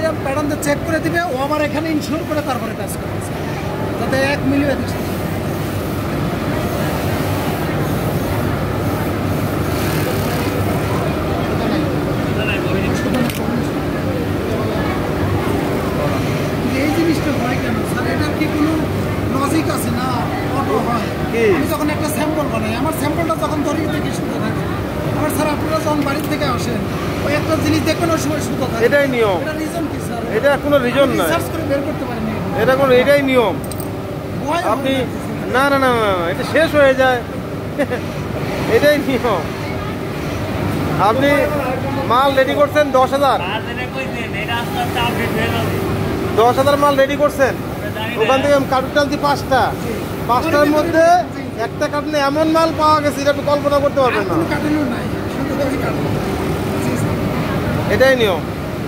প্যাটার্নটা চেক করে দিবে, ও আবার এখানে ইনশিওর করে তারপরে কাজ করবে যাতে 1 মিলিও এদিক সেদিক। এই জিনিসটা হয় কেন স্যার? এটার কি কোনো লজিক আছে? না অটো হয়। আমি যখন একটা স্যাম্পল বানাই, আমার স্যাম্পলটা যখন ধরি দেখি সুতো থাকে। আবার স্যার আপনারা যখন বাড়ি থেকে আসেন, ওই একটা জিনিস দেখবেন ওই সময় সুতো থাকে। এটাই নিয়ম। এটা রিজন কি স্যার? এটা কোনো রিজন না, রিসার্চ করে বের করতে পারেনি। এটা কোনো, এটাই নিয়ম। আপনি না না না না, এটা শেষ হয়ে যায়। এটাই নিয়ম। আপনি মাল রেডি করছেন 10,000, 10,000 মাল রেডি করছেন, ওখান থেকে কার্টুন টানছি 5টার মধ্যে একটা কার্টুনে এমন মাল পাওয়া গেছে এটা আপনি কল্পনা করতে পারবেন না। এটাই নিয়ম।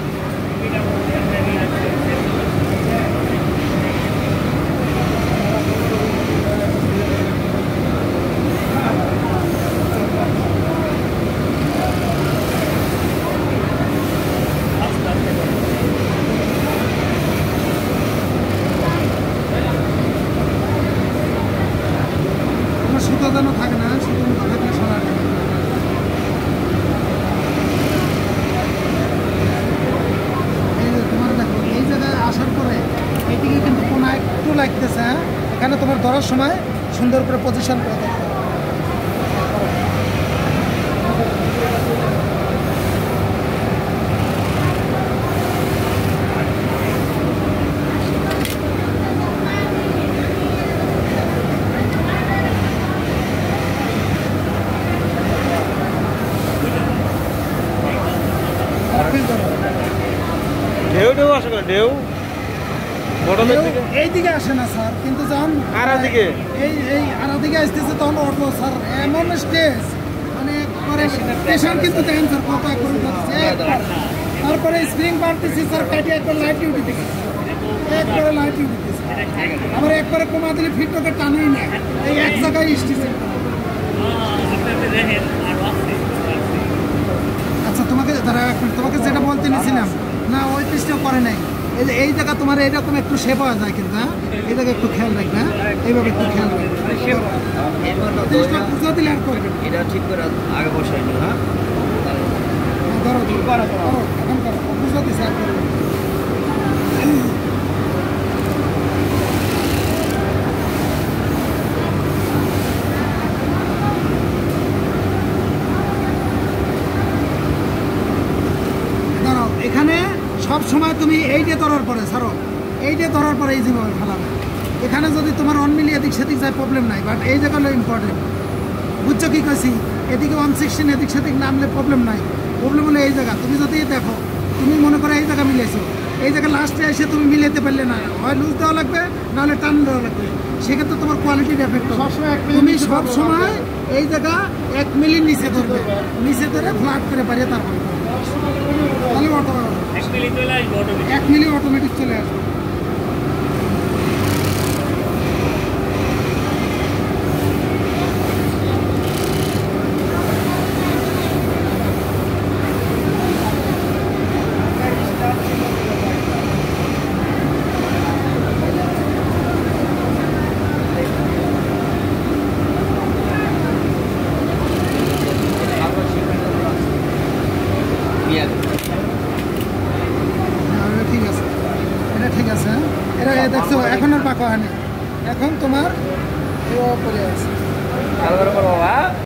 সুতো যেন থাকে না, সুতো থাকলে সোনা থাকে। এই যে তোমার দেখো এই জায়গায় আসার পরে এইদিকে কিন্তু কোনা একটু লাগতেছে। হ্যাঁ, এখানে তোমার ধরার সময় সুন্দর করে পজিশন করে দেখতে হবে। ঢেউ আসে না, ঢেউ এইদিকে আসে না স্যার, কিন্তু যখন আরাদিকে এই আরাদিকে আসতেছে তখন অটো স্যার এমন স্টেজ, মানে স্টেশন কিন্তু দেখেন স্যার কত করে যাচ্ছে। তারপরে স্প্রিং পারতেছি স্যার, কাটি একবার লাইট ডিউটি থেকে একবারে লাইট ডিউটি দিতেছে, আবার একবারে কমা দিলে ফিটটাকে টানেই না, এই এক জায়গায় স্টেশন। আচ্ছা তোমাকে তোমাকে যেটা বলতে নিয়েছিলাম না, ওই পিসটাও করে নাই। এই যে এই জায়গা তোমার এইরকম একটু শেপ হওয়া যায় কিন্তু, হ্যাঁ এই জায়গায় একটু খেয়াল রাখবে। হ্যাঁ এইভাবে একটু খেয়াল রাখবে, জিনিসটা বুঝা দিলে আর করবে এটা ঠিক করে আগে বসাই নি। হ্যাঁ ধরো এখন করো, বুঝা দিছে আর করবে। এখানে সব সময় তুমি এইটা ধরার পরে ছাড়ো, এইটা ধরার পরে এই যেভাবে ফেলাবে। এখানে যদি তোমার 1 মিলি এদিক সেদিক যায় প্রবলেম নাই, বাট এই জায়গা হলো ইম্পর্টেন্ট। বুঝছো কি কইছি? এদিকে 116 এদিক সেদিক নামলে প্রবলেম নাই, প্রবলেম হলো এই জায়গা। তুমি যদি দেখো, তুমি মনে করো এই জায়গা মিলেছো, এই জায়গা লাস্টে এসে তুমি মিলাতে পারলে না, হয় লুজ দেওয়া লাগবে নাহলে টান দেওয়া লাগবে, সেক্ষেত্রে তোমার কোয়ালিটির এফেক্ট হবে। তুমি সব সময় এই জায়গা 1 মিলি নিচে ধরবে, নিচে ধরে ফ্ল্যাট করে পারিয়ে তারপরে তাহলে 1 মিলি অটোমেটিক চলে আসবে। ঠিক আছে, এটা ঠিক আছে। এটা দেখছো এখন আর পাকা হয়নি, এখন তোমার পরে আছে।